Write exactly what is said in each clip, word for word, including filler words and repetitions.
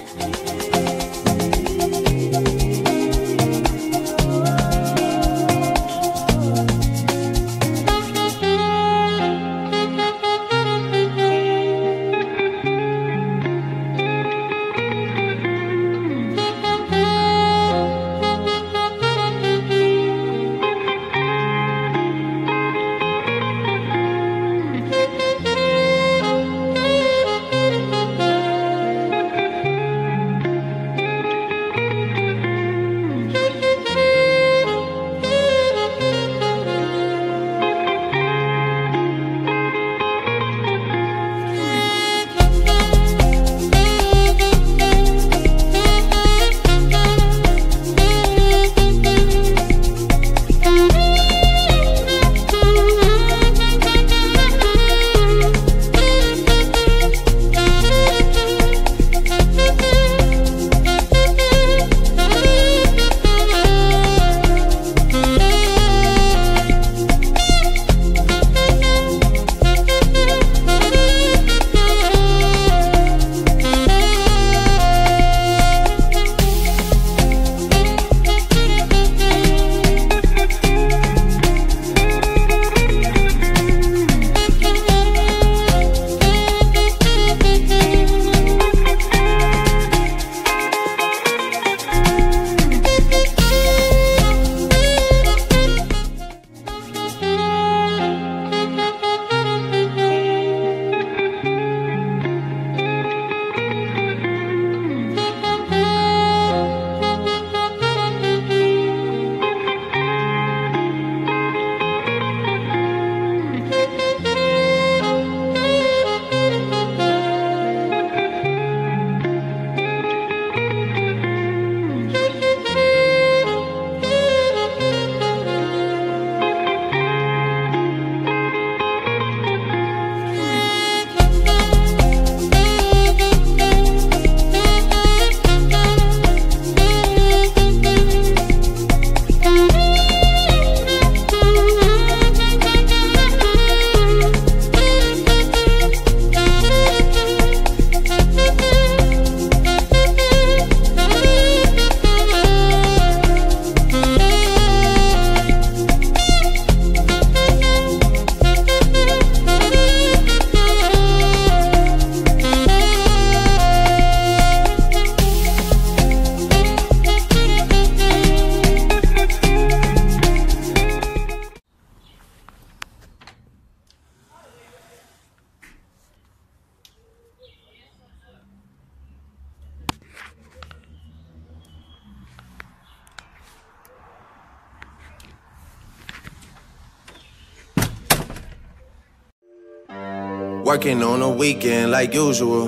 Working on a weekend like usual.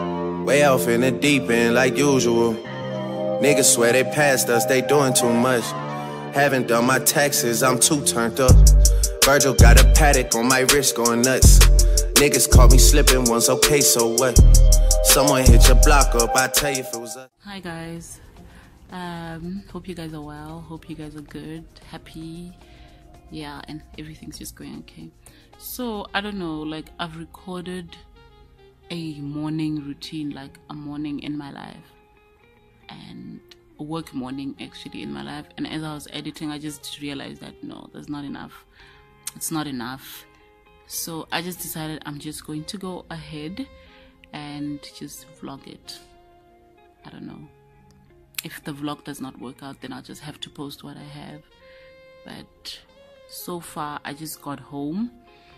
Way off in the deep end like usual. Niggas swear they passed us, they doing too much. Haven't done my taxes, I'm too turned up. Virgil got a paddock on my wrist going nuts. Niggas caught me slipping once, okay, so what? Someone hit your block up, I tell you if it was us. Hi guys, um, hope you guys are well, hope you guys are good, happy, yeah, and everything's just going okay. So, I don't know, like, I've recorded a morning routine, like a morning in my life, and a work morning actually in my life, and as I was editing, I just realized that no, there's not enough, it's not enough. So I just decided I'm just going to go ahead and just vlog it. I don't know, if the vlog does not work out, then I'll just have to post what I have. But so far I just got home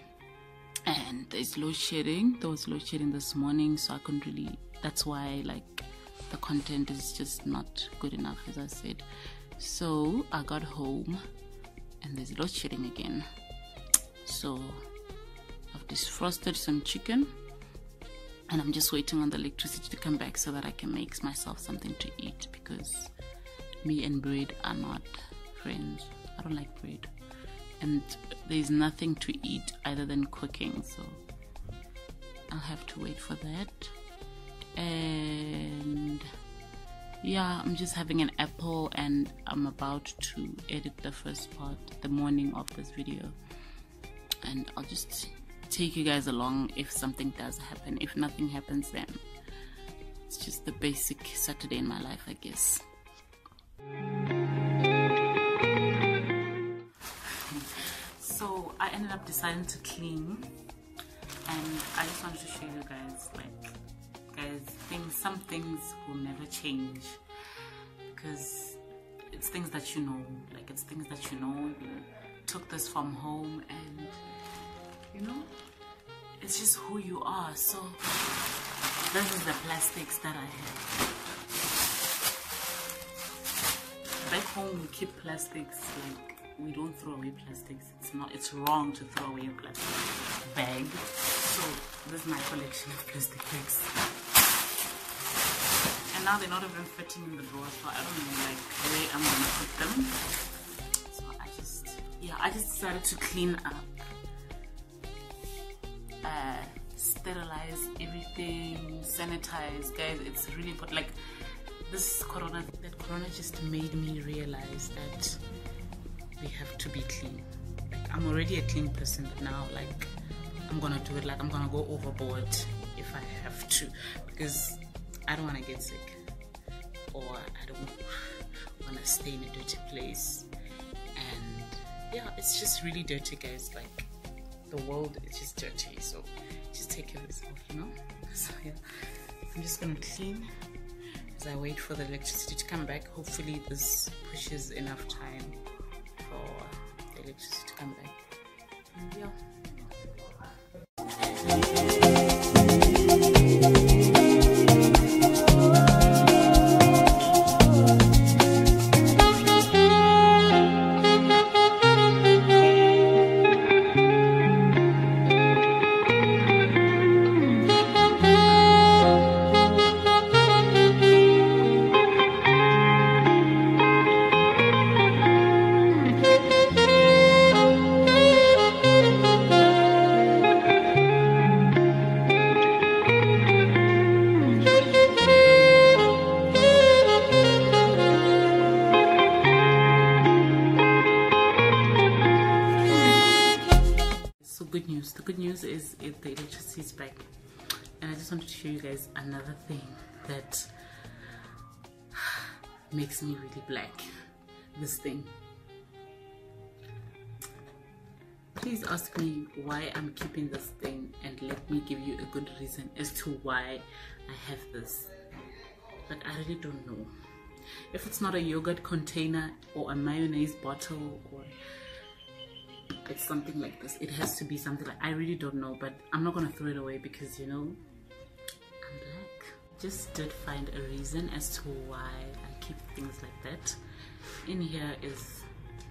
and there's load shedding. There was load shedding this morning, so I couldn't really, that's why like the content is just not good enough, as I said. So I got home and there's load shedding again. So I've defrosted some chicken and I'm just waiting on the electricity to come back so that I can make myself something to eat, because me and bread are not friends. I don't like bread, and there's nothing to eat other than cooking, so I'll have to wait for that. And yeah, I'm just having an apple and I'm about to edit the first part, the morning of this video, and I'll just take you guys along if something does happen. If nothing happens, then It's just the basic Saturday in my life, I guess. So I ended up deciding to clean, and I just wanted to show you guys, like, guys, things, some things will never change, because it's things that you know, like it's things that you know. You took this from home, and you know, it's just who you are. So this is the plastics that I have. Back home we keep plastics, like we don't throw away plastics. It's not, it's wrong to throw away a plastic bag. So this is my collection of plastic bags. And now they're not even fitting in the drawer, so I don't know like where I'm gonna put them. So I just, yeah, I just decided to clean up, uh, sterilize everything, sanitize, guys. It's really important. Like this corona, that corona just made me realize that we have to be clean. Like I'm already a clean person, but now like I'm gonna do it. Like I'm gonna go overboard if I have to, because I don't want to get sick, or I don't want to stay in a dirty place. And yeah, it's just really dirty, guys. Like the world is just dirty, so just take care of yourself, you know. So yeah, I'm just gonna clean as I wait for the electricity to come back. Hopefully this pushes enough time for the electricity to come back. And yeah. Good news. The good news is it, the electricity is back, and I just wanted to show you guys another thing that makes me really black. This thing. Please ask me why I'm keeping this thing, and let me give you a good reason as to why I have this. But I really don't know. If it's not a yogurt container or a mayonnaise bottle, or it's something like this, it has to be something like, I really don't know, but I'm not gonna throw it away because, you know, I'm black. Just did find a reason as to why I keep things like that. In here is,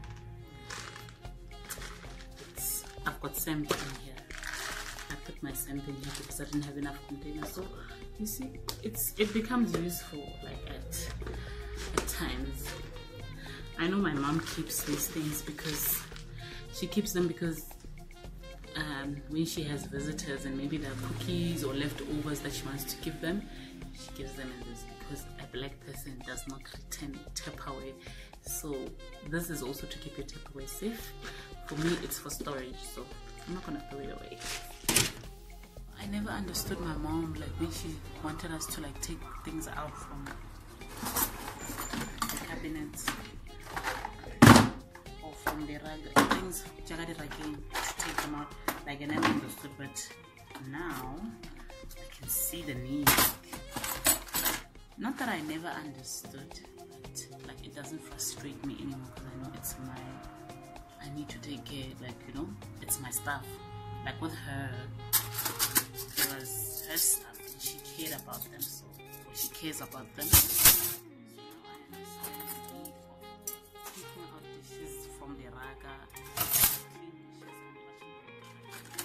it's, I've got sand in here. I put my sand in here because I didn't have enough containers. So you see, it's it becomes useful like at at times. I know my mom keeps these things because she keeps them because um, when she has visitors and maybe there are cookies or leftovers that she wants to give them, she gives them in this, because a black person does not return Tupperware. So this is also to keep your Tupperware safe. For me, it's for storage, so I'm not gonna throw it away. I never understood my mom, like when she wanted us to like take things out from the cabinets or from the rag, things jagadi ragin, to take them out. Like I never understood, but now I can see the need. Not that I never understood, but like it doesn't frustrate me anymore because I know it's my, I need to take care, like, you know, it's my stuff. Like with her, it was her stuff and she cared about them, so or she cares about them. So now I understand the need of taking out dishes from the raga, clean dishes and washing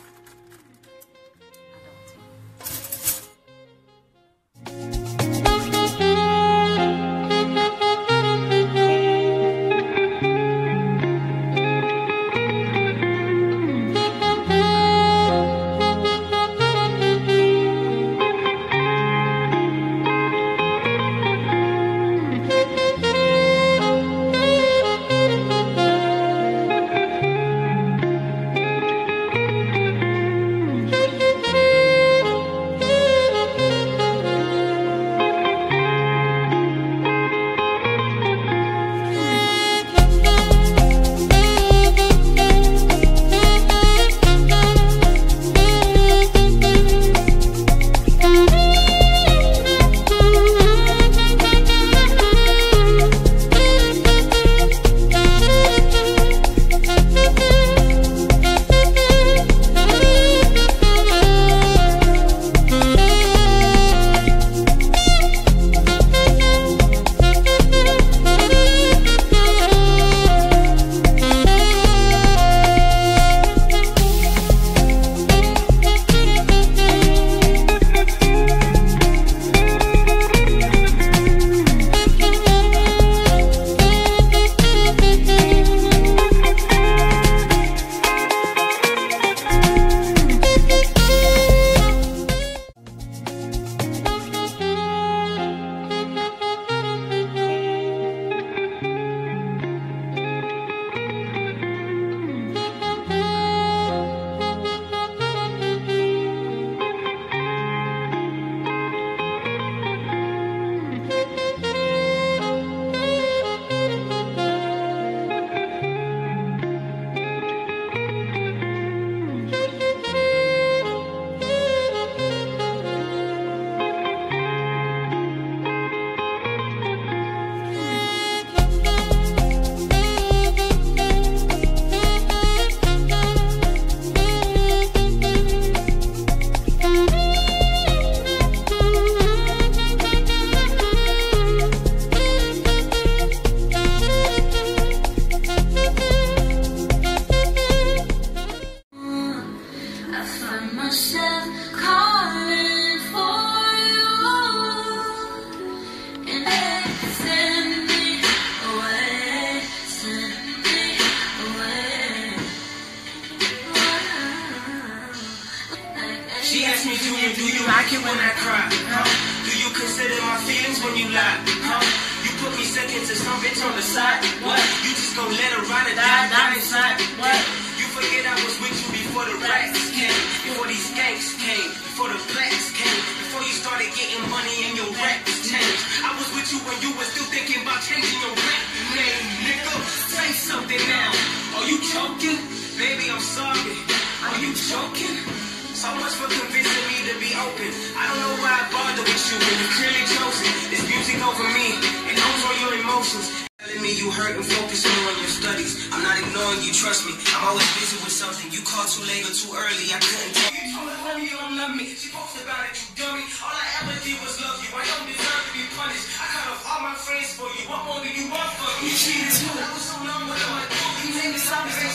when you lie, huh? You put me second to some bitch on the side, what? You just gon' let her ride or die down inside, what? You forget I was with you before the rats came, before these gangs came, before the blacks came, before you started getting money and your raps changed. I was with you when you were still thinking about changing your rap name, nigga. Say something now. Are you joking? Baby, I'm sorry. Are you joking? So much for convincing me to be open. I don't know why I bother with you when you clearly chosen. It's music over me and over your emotions. Telling me you hurt and focusing on your studies. I'm not ignoring you, trust me. I'm always busy with something. You called too late or too early. I couldn't tell you. You told her, homie, you don't love me. She posted about it, you dummy. All I ever did was love you. I don't deserve to be punished. I cut off all my friends for you. What more do you want from me? You cheated too. I was so long with my dude. You made me stop.